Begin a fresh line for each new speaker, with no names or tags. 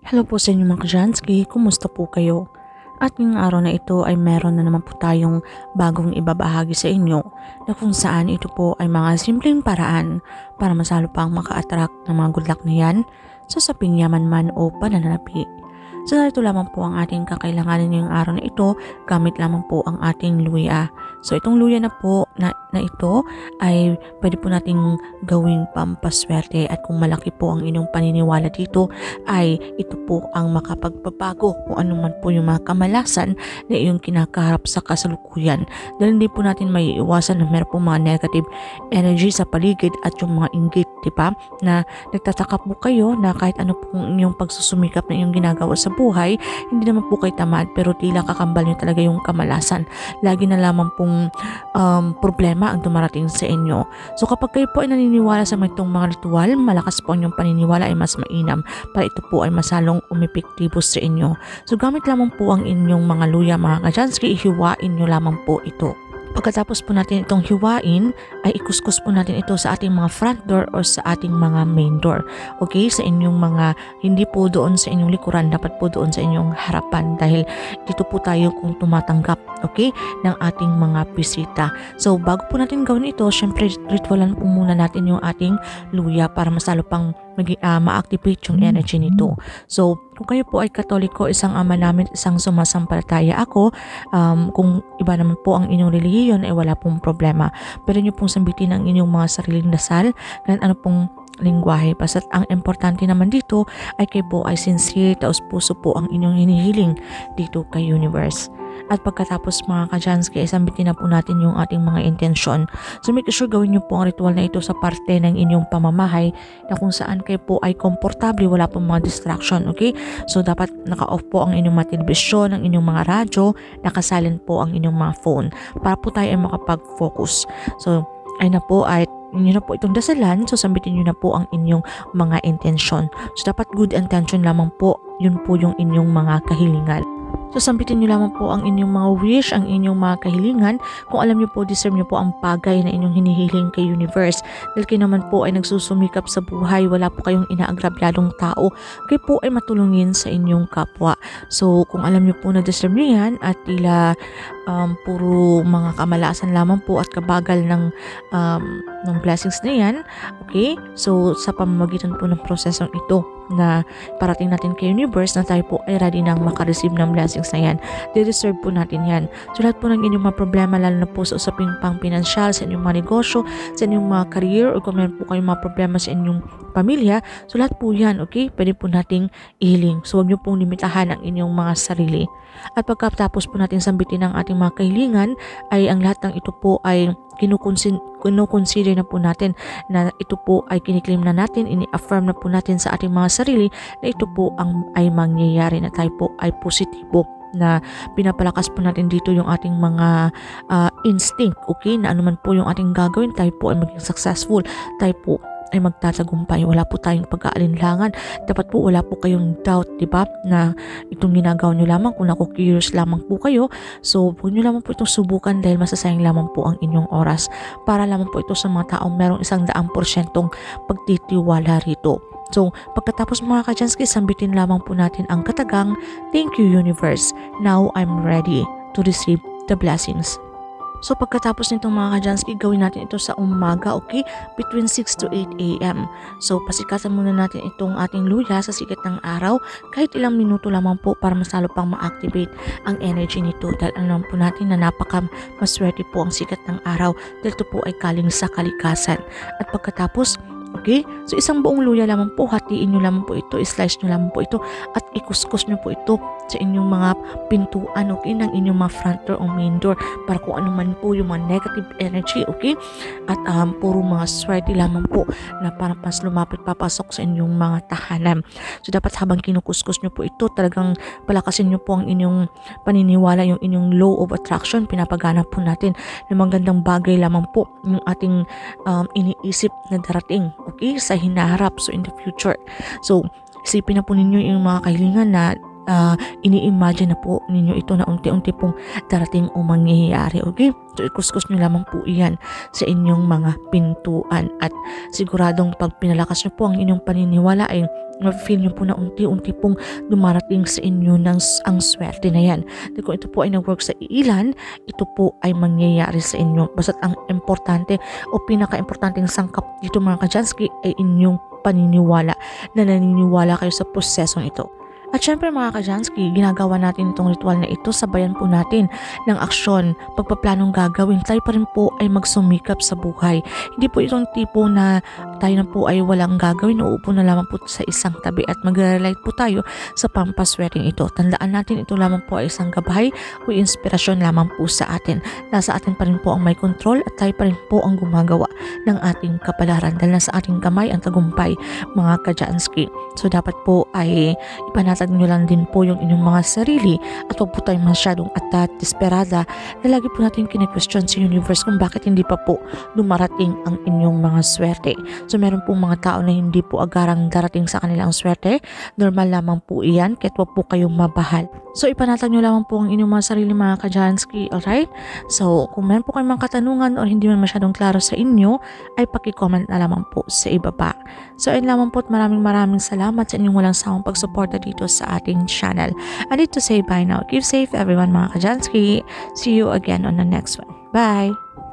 Hello po sa inyo mga Kajansky, kumusta po kayo? At ngayong araw na ito ay meron na naman po tayong bagong ibabahagi sa inyo na kung saan ito po ay mga simpleng paraan para masalo pang maka-attract ng mga good luck na yan sa saping yaman man o pananalapi. So narito lamang po ang ating kakailanganin ngayong araw na ito, gamit lamang po ang ating luya. So itong luya na po na ito ay pwede po nating gawing pampaswerte, at kung malaki po ang inyong paniniwala dito ay ito po ang makapagpapago kung ano man po yung mga kamalasan na iyong kinakaharap sa kasalukuyan. Dahil hindi po natin may iwasan na meron po mga negative energy sa paligid at yung mga inggit, diba? Na nagtataka po kayo na kahit ano pong inyong pagsusumikap na inyong ginagawa sa buhay, hindi naman po kayo tamad, pero tila kakambal nyo talaga yung kamalasan. Lagi na lamang pong problema ang dumarating sa inyo. So kapag kayo po ay naniniwala sa itong mga ritual, malakas po ang inyong paniniwala ay mas mainam para ito po ay masalong umepektibo sa inyo. So gamit lamang po ang inyong mga luya mga Kajansky, ihiwain nyo lamang po ito. Pagkatapos po natin itong hiwain, ay ikuskus po natin ito sa ating mga front door o sa ating mga main door. Okay? Sa inyong mga, hindi po doon sa inyong likuran, dapat po doon sa inyong harapan, dahil dito po tayo kung tumatanggap, okay, ng ating mga bisita. So bago po natin gawin ito, syempre ritualan po muna natin yung ating luya para masalo pang ma-activate yung energy nito. So kung kayo po ay Katoliko, isang ama namin, isang sumasampalataya ako, kung iba naman po ang inyong relihiyon ay wala pong problema. Pero nyo pong sambitin ang inyong mga sariling dasal, kahit ano pong lingwahe. Basta't ang importante naman dito ay kayo po ay sincere, taos puso po ang inyong hinihiling dito kay universe. At pagkatapos mga Kajansky, sambitin na po natin yung ating mga intensyon. So make sure gawin nyo po ang ritual na ito sa parte ng inyong pamamahay na kung saan kayo po ay komportable, wala pong mga distraction, okay? So dapat naka-off po ang inyong mga telebisyon, ang inyong mga radyo, nakasilent po ang inyong mga phone para po tayo ay makapag-focus. So ay na po, ay yun na po itong dasalan, so sambitin nyo na po ang inyong mga intensyon. So dapat good intention lamang po, yun po yung inyong mga kahilingan. So sambitin nyo lamang po ang inyong mga wish, ang inyong mga kahilingan. Kung alam nyo po, deserve nyo po ang bagay na inyong hinihiling kay universe. Dahil kayo naman po ay nagsusumikap sa buhay, wala po kayong inaagrabyadong tao, kayo po ay matulungin sa inyong kapwa. So kung alam nyo po na deserve nyo yan, at tila puro mga kamalasan lamang po at kabagal ng blessings na yan, okay? So sa pamamagitan po ng prosesong ito na parating natin kay universe, na tayo po ay ready nang makareceive ng blessings na yan. De-deserve po natin yan. So lahat po ng inyong mga problema, lalo na po sa usaping pang pinansyal, sa inyong mga negosyo, sa inyong mga career, o kung meron po kayong mga problema sa inyong pamilya, so lahat po yan, okay, pwede po nating ihiling. So huwag nyo pong limitahan ang inyong mga sarili. At pagkatapos po natin sambitin ang ating mga kahilingan, ay ang lahat ng ito po ay kinukonsider na po natin, na ito po ay kiniklaim na natin, ini-affirm na po natin sa ating mga sarili na ito po ay mangyayari, na tayo po ay positibo, na pinapalakas po natin dito yung ating mga instinct, okay, na anuman po yung ating gagawin, tayo po ay maging successful, tayo po ay magtatagumpay, wala po tayong pag-aalinlangan, dapat po wala po kayong doubt, diba, na itong ginagawa nyo lamang, kung curious lamang po kayo, so huwag nyo lamang po itong subukan, dahil masasayang lamang po ang inyong oras, para lamang po ito sa mga taong merong 100% pagtitiwala rito. So pagkatapos mga Kajansky, sambitin lamang po natin ang katagang, thank you universe, now I'm ready to receive the blessings. So pagkatapos nitong mga Kajansky, gawin natin ito sa umaga, okay? Between 6 to 8 a.m. So pasikatan muna natin itong ating luya sa sikat ng araw, kahit ilang minuto lamang po, para masalo pang ma-activate ang energy nito. Dahil alam po natin na napaka-maswerte po ang sikat ng araw, dahil ito po ay galing sa kalikasan. At pagkatapos, okay, so isang buong luya lamang po, hatiin nyo lamang po ito, slice nyo lamang po ito, at ikuskus nyo po ito sa inyong mga pintuan, okay, ng inyong mga front door o main door, para kung ano man po yung mga negative energy, okay, at puro mga swerte lamang po na parang pas lumapit papasok sa inyong mga tahanan. So dapat habang kinukuskus nyo po ito, talagang palakasin nyo po ang inyong paniniwala, yung inyong law of attraction, pinapagana po natin ng magandang bagay lamang po yung ating iniisip na darating, okay, sa hinaharap, so in the future. So isipin na po ninyo yung mga kahilingan na ini-imagine na po ninyo ito na unti-unti pong darating o mangyayari. Okay? So ikuskus nyo lamang po iyan sa inyong mga pintuan at siguradong pag pinalakas nyo po ang inyong paniniwala ay ma-feel nyo po na unti-unti pong dumarating sa inyo ang swerte na yan. At kung ito po ay nag-work sa ilan, ito po ay mangyayari sa inyo. Basta't ang importante o pinaka-importanteng sangkap dito mga Kajanski ay inyong paniniwala na naniniwala kayo sa prosesong ito. At syempre mga Kajanski, ginagawa natin itong ritual na ito, sabayan po natin ng aksyon, pagpaplanong gagawin, tayo pa rin po ay magsumikap sa buhay. Hindi po itong tipo na tayo na po ay walang gagawin, uupo na lamang po sa isang tabi at mag-relight po tayo sa pampaswerteng ito. Tandaan natin ito lamang po ay isang gabay o inspirasyon lamang po sa atin. Nasa atin pa rin po ang may control at tayo pa rin po ang gumagawa ng ating kapalaran dahil nasa ating kamay ang tagumpay mga Kajanski. So dapat po ay ipanatag nyo lang din po yung inyong mga sarili at huwag po tayong masyadong desperada na lagi po natin kine-question sa universe kung bakit hindi pa po dumarating ang inyong mga swerte. So meron pong mga tao na hindi po agarang darating sa kanilang swerte. Normal lamang po iyan kahit huwag po kayong mabahal. So ipanatag nyo lamang po ang inyong mga sarili mga Kajanski, alright? So kung meron po kayong mga katanungan o hindi man masyadong klaro sa inyo ay paki-comment na lamang po sa ibaba. So ayun lamang po at maraming salamat sa inyong walang sawang pagsuporta dito sa ating channel. I need to say bye now. Keep safe everyone mga Kajanski. See you again on the next one. Bye!